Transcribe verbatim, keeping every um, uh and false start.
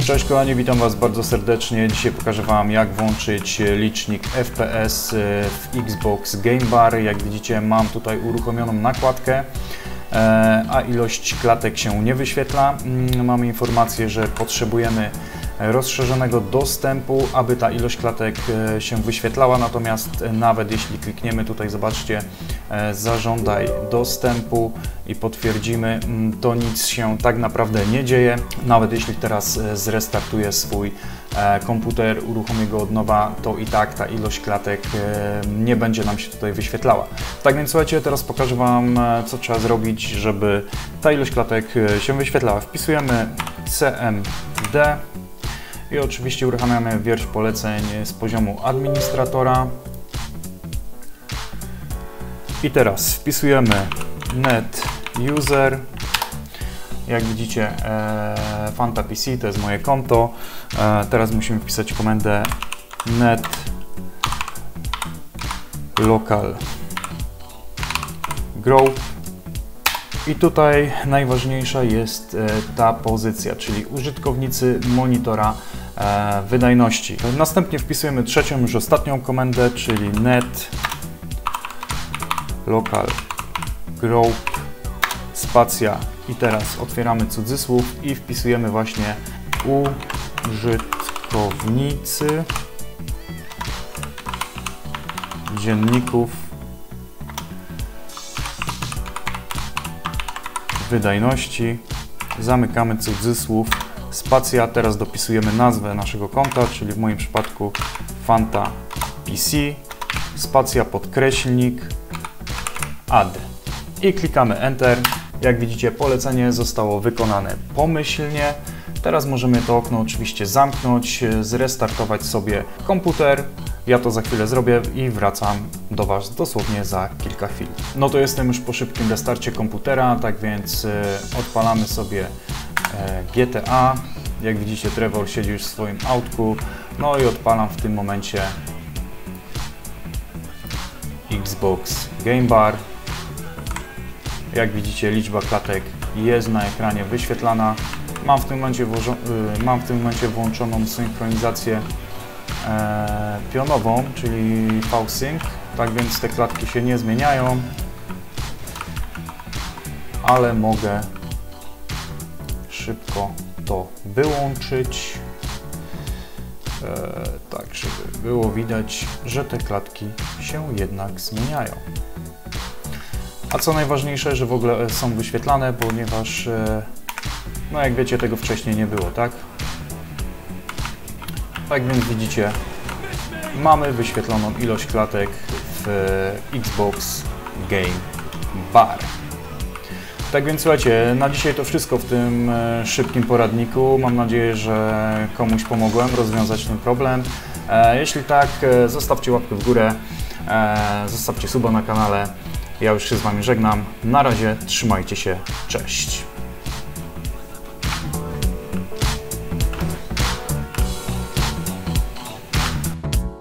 Cześć kochani, witam Was bardzo serdecznie. Dzisiaj pokażę Wam, jak włączyć licznik F P S w Xbox Game Bar. Jak widzicie, mam tutaj uruchomioną nakładkę, a ilość klatek się nie wyświetla. Mamy informację, że potrzebujemy rozszerzonego dostępu, aby ta ilość klatek się wyświetlała, natomiast nawet jeśli klikniemy tutaj, zobaczcie, zażądaj dostępu i potwierdzimy, to nic się tak naprawdę nie dzieje. Nawet jeśli teraz zrestartuję swój komputer, uruchomię go od nowa, to i tak ta ilość klatek nie będzie nam się tutaj wyświetlała. Tak więc słuchajcie, teraz pokażę Wam, co trzeba zrobić, żeby ta ilość klatek się wyświetlała. Wpisujemy C M D i oczywiście uruchamiamy wiersz poleceń z poziomu administratora. I teraz wpisujemy net user. Jak widzicie, e, Fanta P C to jest moje konto. E, teraz musimy wpisać komendę net local grow. I tutaj najważniejsza jest e, ta pozycja, czyli użytkownicy monitora e, wydajności. Następnie wpisujemy trzecią, już ostatnią komendę, czyli net local grow spacja i teraz otwieramy cudzysłów i wpisujemy właśnie użytkownicy dzienników wydajności, zamykamy cudzysłów, spacja, teraz dopisujemy nazwę naszego konta, czyli w moim przypadku Fanta P C, spacja, podkreślnik, add i klikamy Enter. Jak widzicie, polecenie zostało wykonane pomyślnie. Teraz możemy to okno oczywiście zamknąć, zrestartować sobie komputer. Ja to za chwilę zrobię i wracam do Was dosłownie za kilka chwil. No to jestem już po szybkim restarcie komputera, tak więc odpalamy sobie G T A. Jak widzicie, Trevor siedzi już w swoim autku. No i odpalam w tym momencie Xbox Game Bar. Jak widzicie, liczba klatek jest na ekranie wyświetlana. Mam w tym momencie, mam w tym momencie włączoną synchronizację e, pionową, czyli V-Sync, tak więc te klatki się nie zmieniają, ale mogę szybko to wyłączyć, e, tak żeby było widać, że te klatki się jednak zmieniają. A co najważniejsze, że w ogóle są wyświetlane, ponieważ, no jak wiecie, tego wcześniej nie było, tak? Tak więc widzicie, mamy wyświetloną ilość klatek w Xbox Game Bar. Tak więc słuchajcie, na dzisiaj to wszystko w tym szybkim poradniku. Mam nadzieję, że komuś pomogłem rozwiązać ten problem. Jeśli tak, zostawcie łapkę w górę, zostawcie suba na kanale. Ja już się z Wami żegnam. Na razie, trzymajcie się, cześć.